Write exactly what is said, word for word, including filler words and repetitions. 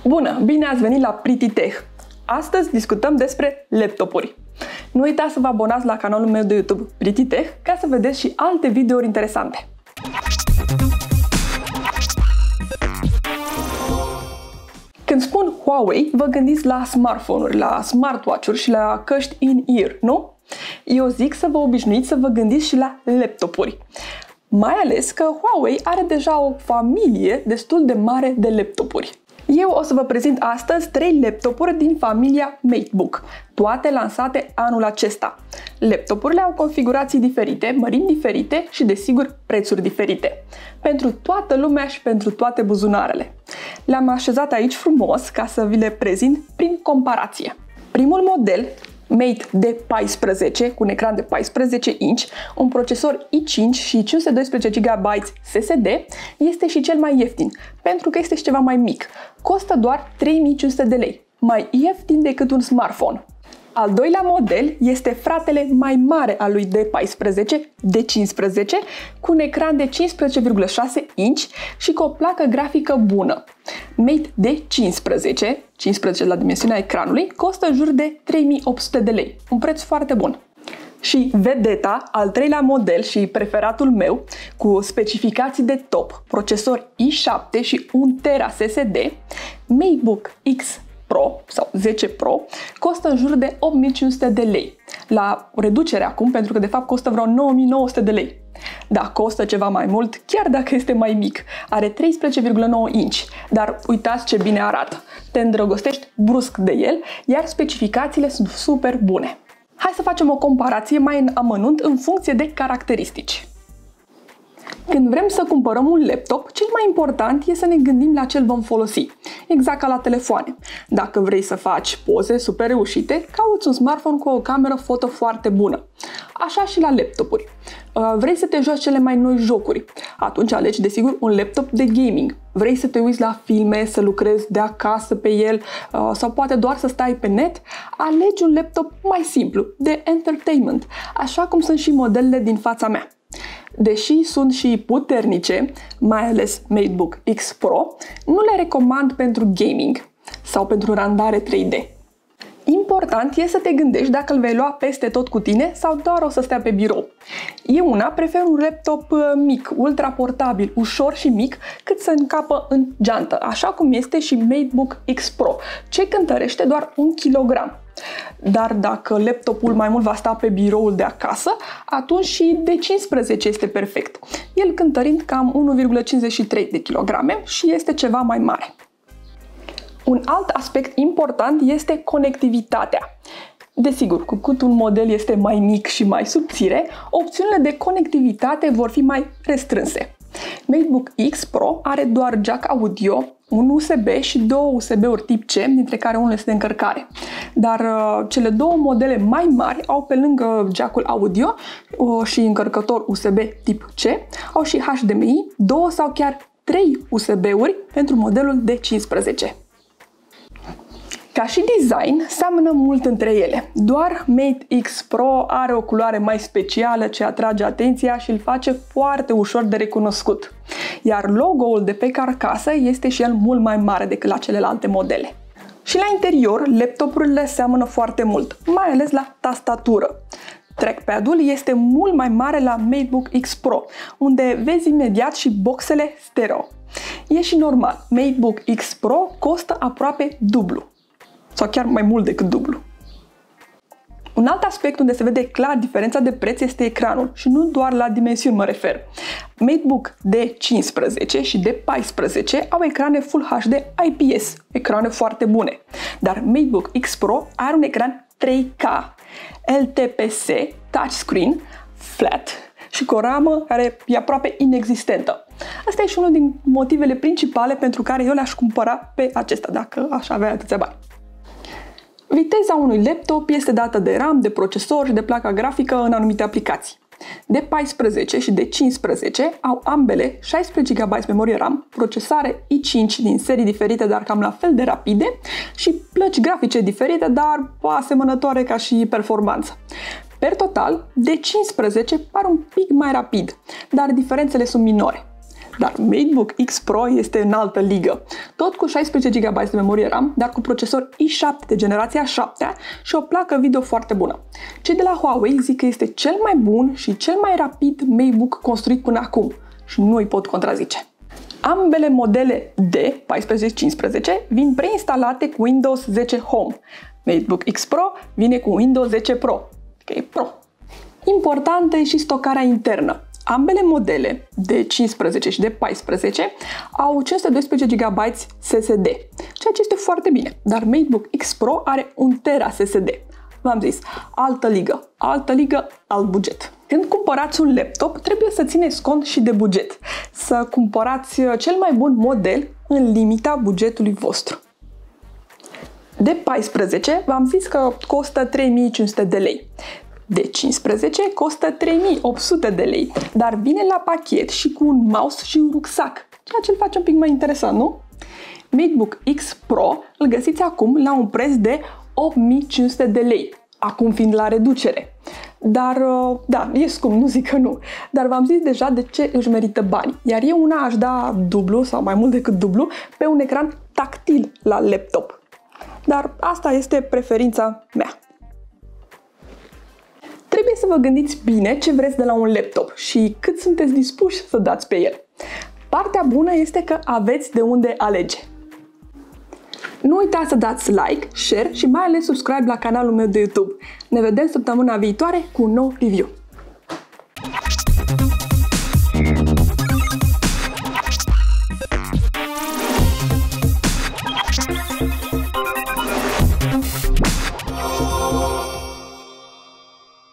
Bună! Bine ați venit la Pretty Tech! Astăzi discutăm despre laptopuri. Nu uitați să vă abonați la canalul meu de YouTube Pretty Tech ca să vedeți și alte videouri interesante. Când spun Huawei, vă gândiți la smartphone-uri, la smartwatch-uri și la căști in-ear, nu? Eu zic să vă obișnuiți să vă gândiți și la laptopuri. Mai ales că Huawei are deja o familie destul de mare de laptopuri. Eu o să vă prezint astăzi trei laptopuri din familia MateBook, toate lansate anul acesta. Laptopurile au configurații diferite, mărimi diferite și, desigur, prețuri diferite. Pentru toată lumea și pentru toate buzunarele. Le-am așezat aici frumos ca să vi le prezint prin comparație. Primul model, Mate D paisprezece, cu un ecran de paisprezece inch, un procesor i cinci și cinci sute doisprezece gigabyte S S D, este și cel mai ieftin, pentru că este și ceva mai mic. Costă doar trei mii cinci sute de lei, mai ieftin decât un smartphone. Al doilea model este fratele mai mare al lui D paisprezece, D cincisprezece, cu un ecran de cincisprezece virgulă șase inch și cu o placă grafică bună. Mate D cincisprezece, cincisprezece la dimensiunea ecranului, costă în jur de trei mii opt sute de lei, un preț foarte bun. Și vedeta, al treilea model și preferatul meu, cu specificații de top, procesor i șapte și un tera S S D, MateBook X Pro sau zece Pro, costă în jur de opt mii cinci sute de lei. La reducere acum, pentru că de fapt costă vreo nouă mii nouă sute de lei. Da, costă ceva mai mult, chiar dacă este mai mic. Are treisprezece virgulă nouă inch, dar uitați ce bine arată. Te îndrăgostești brusc de el, iar specificațiile sunt super bune. Hai să facem o comparație mai în amănunt în funcție de caracteristici. Când vrem să cumpărăm un laptop, cel mai important e să ne gândim la ce îl vom folosi. Exact ca la telefoane. Dacă vrei să faci poze super reușite, cauți un smartphone cu o cameră foto foarte bună. Așa și la laptopuri. Vrei să te joci cele mai noi jocuri? Atunci alegi, desigur, un laptop de gaming. Vrei să te uiți la filme, să lucrezi de acasă pe el sau poate doar să stai pe net? Alegi un laptop mai simplu, de entertainment, așa cum sunt și modelele din fața mea. Deși sunt și puternice, mai ales MateBook X Pro, nu le recomand pentru gaming sau pentru randare trei D. Important e să te gândești dacă îl vei lua peste tot cu tine sau doar o să stea pe birou. Eu una prefer un laptop mic, ultra portabil, ușor și mic, cât să încapă în geantă, așa cum este și MateBook X Pro, ce cântărește doar un kilogram. Dar dacă laptopul mai mult va sta pe biroul de acasă, atunci și D cincisprezece este perfect, el cântărind cam unu virgulă cincizeci și trei de kilograme și este ceva mai mare. Un alt aspect important este conectivitatea. Desigur, cu cât un model este mai mic și mai subțire, opțiunile de conectivitate vor fi mai restrânse. MateBook X Pro are doar jack audio, un U S B și două U S B-uri tip C, dintre care unul este de încărcare. Dar uh, cele două modele mai mari au, pe lângă jack-ul audio uh, și încărcător U S B tip C, au și H D M I, două sau chiar trei U S B-uri pentru modelul D cincisprezece. Ca și design, seamănă mult între ele. Doar Mate X Pro are o culoare mai specială ce atrage atenția și îl face foarte ușor de recunoscut. Iar logo-ul de pe carcasă este și el mult mai mare decât la celelalte modele. Și la interior, laptopurile seamănă foarte mult, mai ales la tastatură. Trackpad-ul este mult mai mare la MateBook X Pro, unde vezi imediat și boxele stereo. E și normal, MateBook X Pro costă aproape dublu. Sau chiar mai mult decât dublu. Un alt aspect unde se vede clar diferența de preț este ecranul și nu doar la dimensiuni mă refer. MateBook D cincisprezece și D paisprezece au ecrane Full H D I P S, ecrane foarte bune, dar MateBook X Pro are un ecran trei K, L T P S, touchscreen, flat și cu o ramă care e aproape inexistentă. Asta e și unul din motivele principale pentru care eu le-aș cumpăra pe acesta, dacă aș avea atâția bani. Viteza unui laptop este dată de RAM, de procesor și de placa grafică în anumite aplicații. D paisprezece și D cincisprezece au ambele șaisprezece gigabyte memorie RAM, procesare i cinci din serii diferite, dar cam la fel de rapide, și plăci grafice diferite, dar asemănătoare ca și performanță. Per total, D cincisprezece pare un pic mai rapid, dar diferențele sunt minore. Dar MateBook X Pro este în altă ligă. tot cu șaisprezece gigabyte de memorie RAM, dar cu procesor i șapte de generația a șaptea și o placă video foarte bună. Cei de la Huawei zic că este cel mai bun și cel mai rapid MateBook construit până acum și nu îi pot contrazice. Ambele modele D paisprezece cincisprezece vin preinstalate cu Windows zece Home. MateBook X Pro vine cu Windows zece Pro, că e Pro. Importantă e și stocarea internă. Ambele modele, D cincisprezece și D paisprezece, au cinci sute doisprezece gigabyte S S D, ceea ce este foarte bine, dar MateBook X Pro are un tera S S D. V-am zis, altă ligă, altă ligă, alt buget. Când cumpărați un laptop, trebuie să țineți cont și de buget. Să cumpărați cel mai bun model în limita bugetului vostru. D paisprezece, v-am zis că costă trei mii cinci sute de lei. D cincisprezece costă trei mii opt sute de lei, dar vine la pachet și cu un mouse și un rucsac, ceea ce îl face un pic mai interesant, nu? MateBook X Pro îl găsiți acum la un preț de opt mii cinci sute de lei, acum fiind la reducere. Dar, da, e scump, nu zic că nu, dar v-am zis deja de ce își merită bani, iar eu una aș da dublu sau mai mult decât dublu pe un ecran tactil la laptop. Dar asta este preferința mea. Trebuie să vă gândiți bine ce vreți de la un laptop și cât sunteți dispuși să dați pe el. Partea bună este că aveți de unde alege. Nu uitați să dați like, share și mai ales subscribe la canalul meu de YouTube. Ne vedem săptămâna viitoare cu un nou review.